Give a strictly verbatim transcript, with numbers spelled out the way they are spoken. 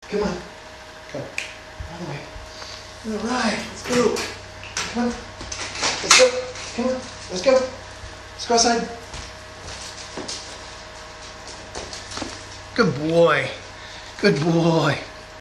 Come on. Come. All the way. All right. Let's go. Come on. Let's go. Come on. Let's go. Let's go outside. Good boy. Good boy.